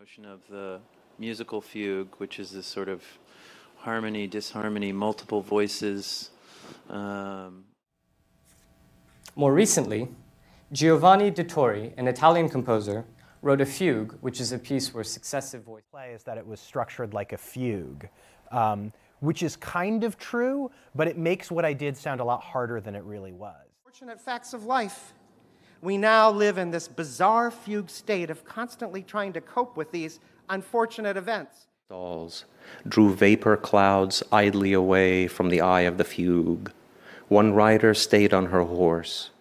Notion of the musical fugue, which is this sort of harmony, disharmony, multiple voices. More recently, Giovanni Dettori, an Italian composer, wrote a fugue, which is a piece where successive voices play is that it was structured like a fugue, which is kind of true, but it makes what I did sound a lot harder than it really was. Fortunate facts of life. We now live in this bizarre fugue state of constantly trying to cope with these unfortunate events. Stalls drew vapor clouds idly away from the eye of the fugue. One rider stayed on her horse.